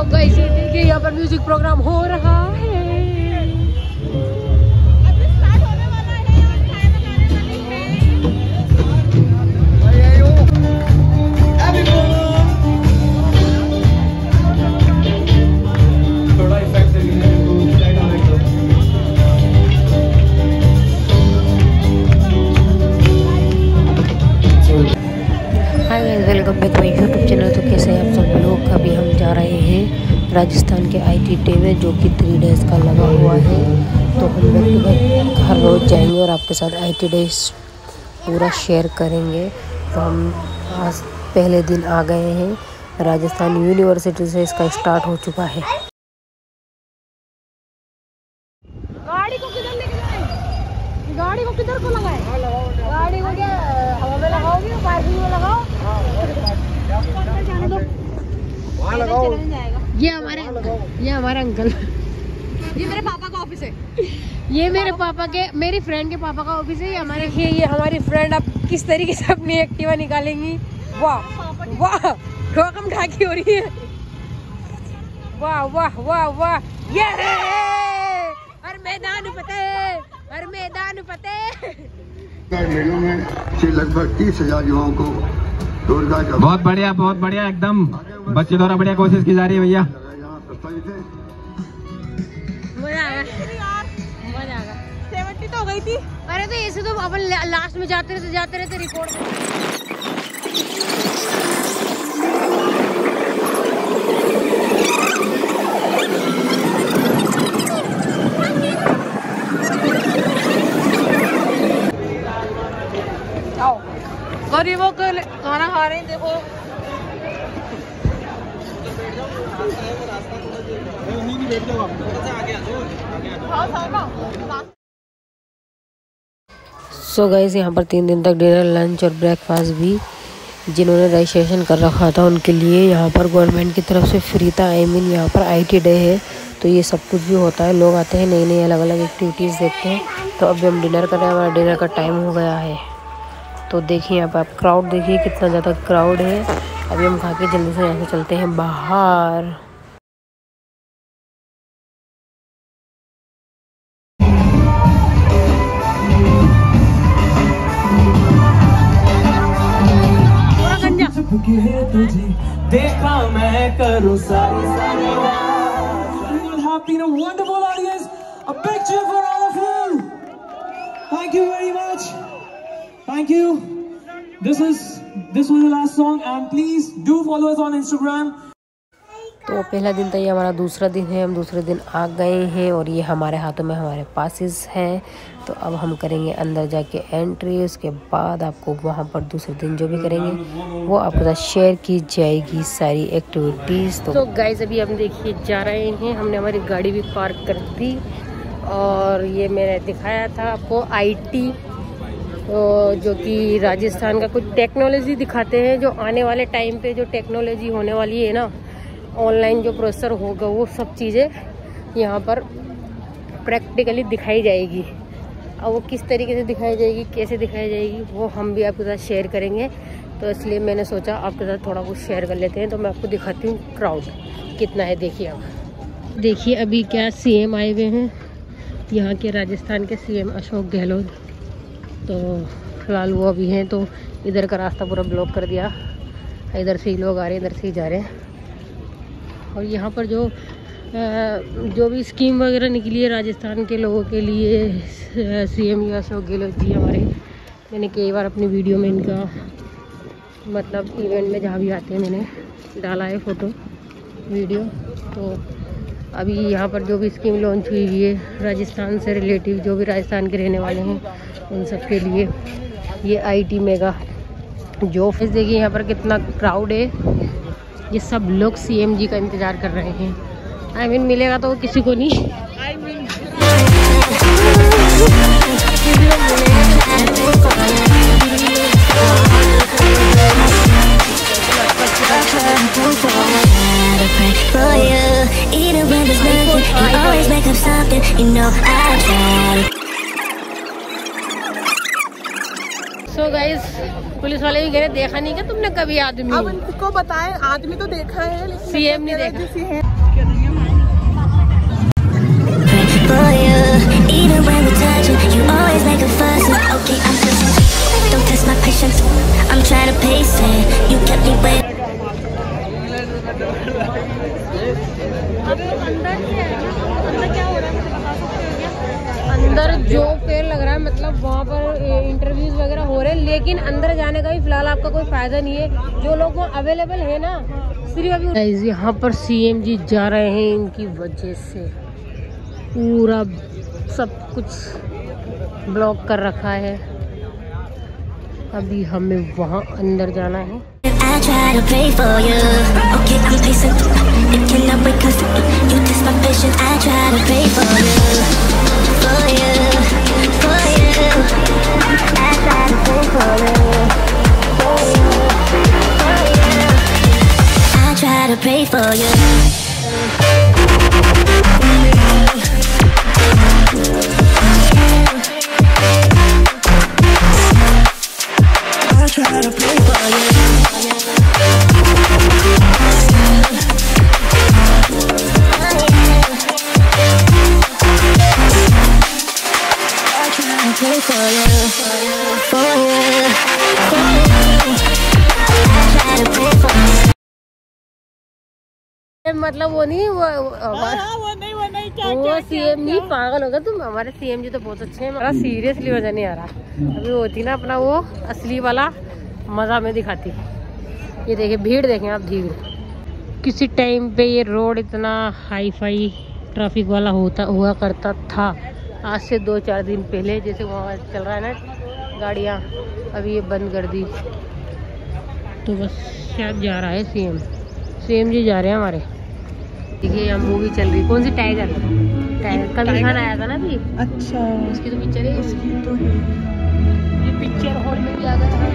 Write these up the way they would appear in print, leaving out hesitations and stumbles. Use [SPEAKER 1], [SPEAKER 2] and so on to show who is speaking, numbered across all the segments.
[SPEAKER 1] Guys ये देखिए यहाँ पर म्यूजिक प्रोग्राम हो रहा है। Welcome back my YouTube channel. तो कैसे हैं आप सब लोग। अभी हम जा रहे हैं राजस्थान के IT डे में, जो कि 3 डेज़ का लगा हुआ है। तो हम बैक टू बैक हर रोज़ जाएंगे और आपके साथ IT डे पूरा शेयर करेंगे। तो हम आज पहले दिन आ गए हैं। राजस्थान यूनिवर्सिटी से इसका स्टार्ट हो चुका है। गाड़ी को किधर लेके जाए? गाड़ी को किधर को लगाए? गाड़ी को क्या हवा में लगाओगे? पार्किंग में लगाओ। ये हमारे अंकल, ये मेरे पापा का ऑफिस है। ये मेरी फ्रेंड के पापा का ऑफिस है। ये हमारी फ्रेंड अब किस तरीके से अपनी एक्टिवा निकालेंगी। वाह वाह, ठोकम ढाकी हो रही है। वाह वाह वाह वाह, ये हर मैदान फतेह।
[SPEAKER 2] मेलों में से लगभग 30,000 युवाओं को रोजगार का
[SPEAKER 3] बहुत बढ़िया एकदम बच्चे द्वारा बढ़िया कोशिश की जा रही है भैया।
[SPEAKER 1] मजा आ गया। 70 तो हो गई थी। अरे तो ऐसे तो अपन लास्ट में जाते रहते रिकॉर्ड। गरीबों को खाना खा रहे हैं, देखो। सो गाइस, यहाँ पर 3 दिन तक डिनर, लंच और ब्रेकफास्ट भी जिन्होंने रजिस्ट्रेशन कर रखा था उनके लिए यहाँ पर गवर्नमेंट की तरफ से फ्री था। यहाँ पर IT डे है तो ये सब कुछ भी होता है। लोग आते हैं, नई अलग अलग एक्टिविटीज़ देखते हैं। तो अभी हम डिनर कर रहे हैं, हमारा डिनर का टाइम हो गया है। तो देखिए यहाँ पर आप क्राउड देखिए, कितना ज़्यादा क्राउड है। अभी हम खा के जल्दी से यहाँ से चलते हैं बाहर।
[SPEAKER 4] तुझे देखा मैं करूं सारी have been a wonderful audience. A big cheer for all of you. Thank you very much. Thank you. This was the last song, and please do follow us on Instagram.
[SPEAKER 1] तो पहला दिन था, ये हमारा दूसरा दिन है। हम दूसरे दिन आ गए हैं और ये हमारे हाथों में हमारे पासेस हैं। तो अब हम करेंगे अंदर जाके एंट्री। उसके बाद आपको वहाँ पर दूसरे दिन जो भी करेंगे वो आपके साथ शेयर की जाएगी सारी एक्टिविटीज़। तो गाइस अभी हम देखिए जा रहे हैं। हमने हमारी गाड़ी भी पार्क कर दी और ये मैंने दिखाया था आपको IT, जो कि राजस्थान का कुछ टेक्नोलॉजी दिखाते हैं। जो आने वाले टाइम पे जो टेक्नोलॉजी होने वाली है ना, ऑनलाइन जो प्रोसेसर होगा, वो सब चीज़ें यहाँ पर प्रैक्टिकली दिखाई जाएगी। अब वो किस तरीके से दिखाई जाएगी, कैसे दिखाई जाएगी, वो हम भी आपके साथ शेयर करेंगे। तो इसलिए मैंने सोचा आपके साथ थोड़ा कुछ शेयर कर लेते हैं। तो मैं आपको दिखाती हूँ क्राउड कितना है। देखिए अब देखिए अभी क्या CM आए हुए हैं, यहाँ के राजस्थान के CM अशोक गहलोत। तो फिलहाल वो अभी हैं, तो इधर का रास्ता पूरा ब्लॉक कर दिया। इधर से ही लोग आ रहे हैं, इधर से ही जा रहे हैं। और यहाँ पर जो भी स्कीम वगैरह निकली है राजस्थान के लोगों के लिए, CM अशोक गहलोत जी हमारे, मैंने कई बार अपनी वीडियो में इनका मतलब इवेंट में जहाँ भी आते हैं मैंने डाला है फ़ोटो वीडियो। तो अभी यहाँ पर जो भी स्कीम लॉन्च हुई है राजस्थान से रिलेटिव, जो भी राजस्थान के रहने वाले हैं उन सब के लिए, ये IT मेगा जो फेस देखिए यहाँ पर कितना क्राउड है। ये सब लोग CM जी का इंतज़ार कर रहे हैं। मिलेगा तो किसी को नहीं। सो गाइस, पुलिस वाले भी कह रहे देखा नहीं क्या तुमने कभी आदमी?
[SPEAKER 5] अब इनको बताएं, आदमी तो देखा है लेकिन
[SPEAKER 1] CM नहीं देखा।
[SPEAKER 5] patience. I'm trying to pace it. You kept me waiting.
[SPEAKER 1] अंदर जो पेड़ लग रहा है मतलब वहाँ पर इंटरव्यूज वगैरह हो रहे हैं, लेकिन अंदर जाने का भी फिलहाल आपका कोई फायदा नहीं है। जो लोग वहाँ अवेलेबल है ना सिर्फ अभी यहाँ पर सीएम जी जा रहे हैं, इनकी वजह से पूरा सब कुछ ब्लॉक कर रखा है। अभी हमें वहाँ अंदर जाना है।
[SPEAKER 5] I try to pray for you. Okay, I'm patient. It cannot wait 'cause you test my patience. I try to pray for you, for you, for you. I try to pray for you, for you, for you. I try to pray for you. I try to pray for you.
[SPEAKER 1] मतलब वो नहीं वो CM जी पागल होगा तुम। हमारे CM जी तो बहुत अच्छे हैं, मेरा सीरियसली मजा नहीं आ रहा। अभी होती ना अपना वो असली वाला मजा में दिखाती। ये देखिए भीड़, देखें आप भीड़। किसी टाइम पे ये रोड इतना हाई फाई ट्रैफिक वाला हुआ करता था, आज से 2-4 दिन पहले। जैसे वहाँ चल रहा है ना गाड़ियाँ, अभी ये बंद कर दी। तो बस शायद जा रहा है सीएम जी जा रहे हैं हमारे। देखिए यहाँ मूवी चल रही, कौन सी टाइगर कभी खान आया था ना अभी। अच्छा, उसकी तो पिक्चर है, उसकी तो ये पिक्चर हॉल में भी आ गया है।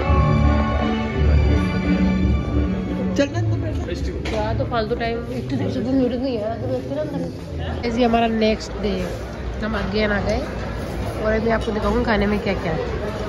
[SPEAKER 1] क्या तो फालतू टाइम जरूरत नहीं है तो बैठते ना अंदर। ऐसे हमारा नेक्स्ट डे, हम आगे आ गए और अभी आपको दिखाऊंगा खाने में क्या क्या है।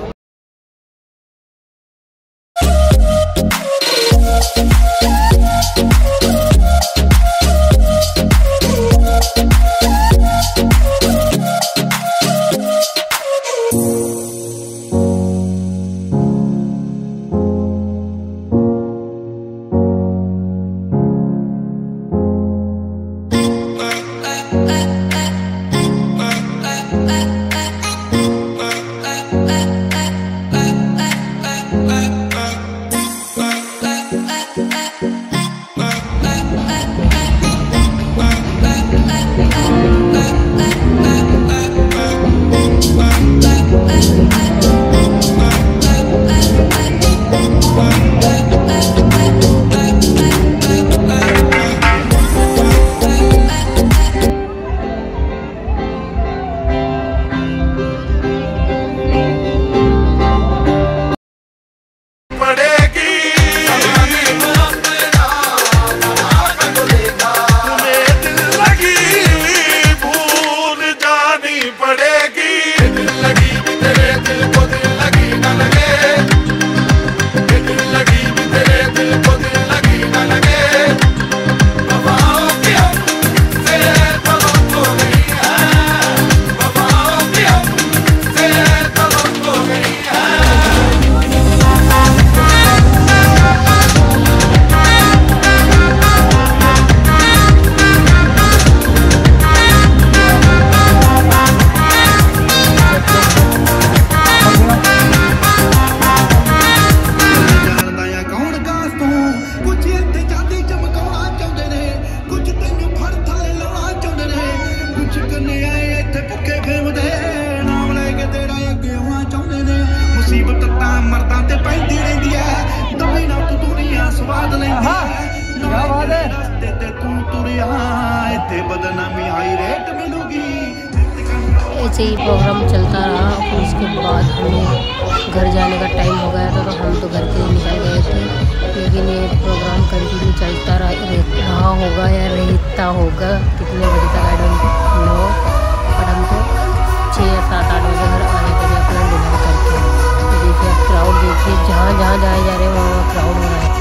[SPEAKER 1] ऐसे ही प्रोग्राम चलता रहा। फिर उसके बाद हमें घर जाने का टाइम हो गया था, तो हम तो घर के निकल गए थे। लेकिन ये प्रोग्राम कंटिन्यू चलता रहा होगा या रहता होगा कितने बजे तक आई डोंट नो, बट हम तो 6 या 7-8 बजे घर आने के लिए अपना डिनर करके। तो देखिए क्राउड, देखिए जहाँ जहाँ जाए जा रहे हैं वहाँ क्राउड हो रहा है।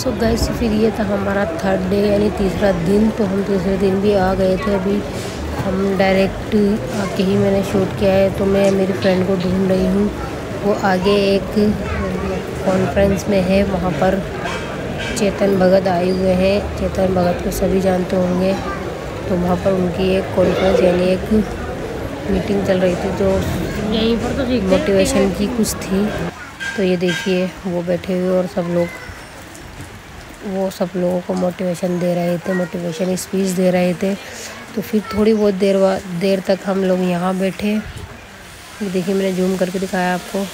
[SPEAKER 1] सो गाइस फिर ये था हमारा थर्ड डे यानी तीसरा दिन। तो हम तीसरे दिन भी आ गए थे। अभी हम डायरेक्ट आके ही मैंने शूट किया है। तो मैं मेरी फ्रेंड को ढूंढ रही हूँ, वो आगे एक कॉन्फ्रेंस में है। वहाँ पर चेतन भगत आए हुए हैं। चेतन भगत को सभी जानते होंगे। तो वहाँ पर उनकी एक कॉन्फ्रेंस यानी एक मीटिंग चल रही थी, जो यहीं पर तो मोटिवेशन की कुछ थी। तो ये देखिए वो बैठे हुए और वो सब लोगों को मोटिवेशन दे रहे थे, मोटिवेशन स्पीच दे रहे थे। तो फिर थोड़ी बहुत देर तक हम लोग यहाँ बैठे। ये देखिए मैंने जूम करके दिखाया आपको।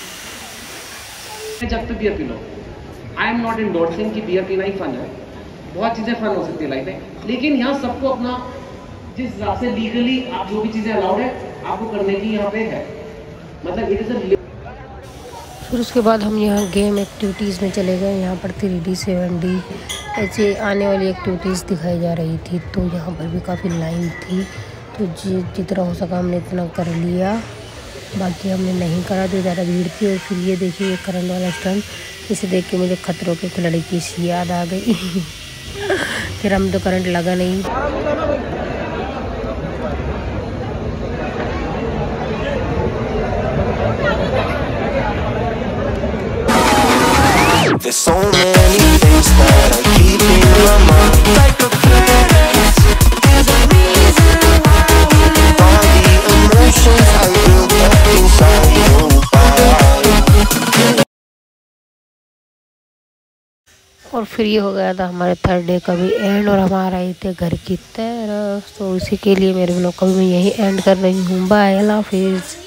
[SPEAKER 6] जब तक बियर पी लो, आई एम नॉट इंडोर्सिंग कि बियर पीना ही फन है। बहुत चीज़ें फन हो सकती है लाइफ में, लेकिन यहाँ सबको अपना जिस हिसाब से लीगली आप जो भी चीज़ें अलाउड है आपको करने की यहाँ पे है, मतलब इट इज़ अ।
[SPEAKER 1] फिर उसके बाद हम यहाँ गेम एक्टिविटीज़ में चले गए। यहाँ पर 3D 7D ऐसे आने वाली एक्टिविटीज़ दिखाई जा रही थी। तो यहाँ पर भी काफ़ी लाइन थी। तो जितना हो सका हमने इतना कर लिया, बाकी हमने नहीं करा तो ज़्यादा भीड़ थी। और फिर ये देखिए ये करंट वाला स्टंट, इसे देख के मुझे खतरों के खिलाड़ी की सी याद आ गई। फिर हम तो करंट लगा नहीं।
[SPEAKER 7] There's so many things that I keep in my mind, like a past. There's a reason why all the emotions I built up inside you.
[SPEAKER 1] और फिर ये हो गया था हमारे थर्ड डे का भी एंड, और हम आ रहे थे घर की तरफ। तो उसी के लिए मेरे ब्लॉग का भी मैं यही एंड कर रही हूँ। बाय, अल्लाह हाफिज़।